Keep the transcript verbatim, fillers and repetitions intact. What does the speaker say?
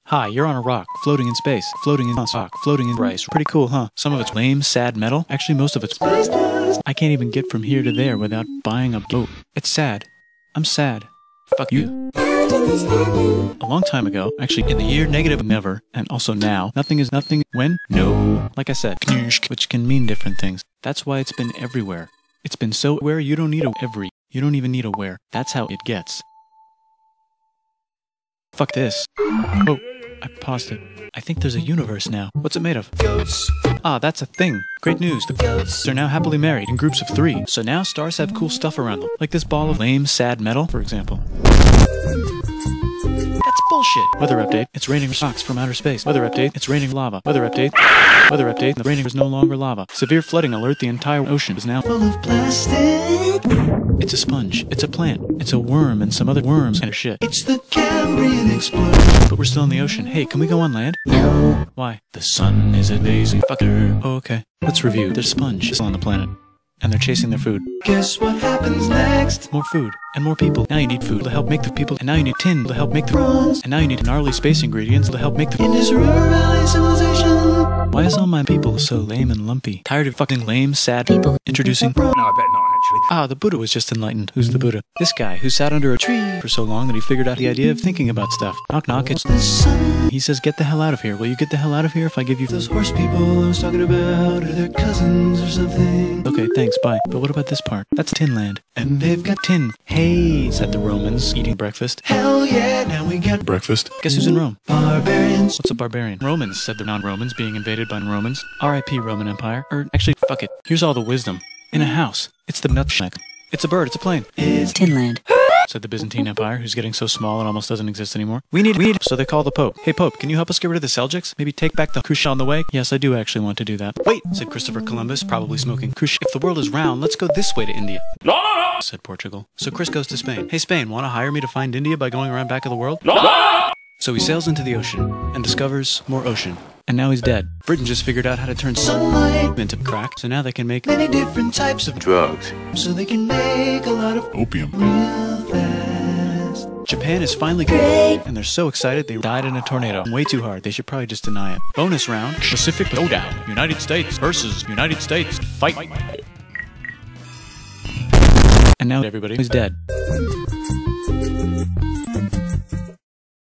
Hi, you're on a rock, floating in space, floating in rock, floating in rice. Pretty cool, huh? Some of it's lame, sad metal. Actually, most of it's I can't even get from here to there without buying a boat. It's sad. I'm sad. Fuck you. A long time ago, actually in the year negative never, and also now, nothing is nothing when? No. Like I said, which can mean different things. That's why it's been everywhere. It's been so where you don't need a every. You don't even need a where. That's how it gets. Fuck this. Oh, I paused it. I think there's a universe now. What's it made of? Goats. Ah, that's a thing. Great news. The goats are now happily married in groups of three. So now stars have cool stuff around them. Like this ball of lame, sad metal, for example. That's bullshit. Weather update. It's raining rocks from outer space. Weather update. It's raining lava. Weather update. Weather update. The raining is no longer lava. Severe flooding alert. The entire ocean is now full of plastic. It's a sponge. It's a plant. It's a worm and some other worms kind of shit. It's the Cambrian explosion. But we're still in the ocean. Hey, can we go on land? No. Why? The sun is a lazy fucker. Oh, okay. Let's review. There's sponge still on the planet. And they're chasing their food. Guess what happens next? More food. And more people. Now you need food to help make the people. And now you need tin to help make the bronze. And now you need gnarly space ingredients to help make the Indus River Valley civilization. Why is all my people so lame and lumpy? Tired of fucking lame, sad people. Introducing No, I bet not actually. Ah, the Buddha was just enlightened. Who's the Buddha? This guy who sat under a tree for so long that he figured out the idea of thinking about stuff. Knock knock, it's the sun. He says, get the hell out of here. Will you get the hell out of here if I give you those horse people I was talking about, or their cousins or something? Okay, thanks, bye. But what about this part? That's Tinland. And they've got tin. Hey, said the Romans, eating breakfast. Hell yeah, now we got breakfast. Guess who's in Rome? Barbarians. What's a barbarian? Romans, said the non-Romans, being invaded by Romans. R I P Roman Empire. Or, actually, fuck it. Here's all the wisdom. In a house. It's the nutsack. It's a bird, it's a plane. It's Tinland. Said the Byzantine Empire, who's getting so small it almost doesn't exist anymore. We need, we need, so they call the Pope. Hey Pope, can you help us get rid of the Seljuks? Maybe take back the Krush on the way? Yes, I do actually want to do that. Wait, said Christopher Columbus, probably smoking Krush. If the world is round, let's go this way to India. No, no, no, said Portugal. So Chris goes to Spain. Hey Spain, want to hire me to find India by going around back of the world? No, no, no. So he sails into the ocean and discovers more ocean. And now he's dead. Britain just figured out how to turn sunlight into crack, so now they can make many different types of drugs. So they can make a lot of opium real fast. Japan is finally great, and they're so excited they died in a tornado. Way too hard. They should probably just deny it. Bonus round: Pacific Showdown. United States versus United States. Fight. And now everybody is dead.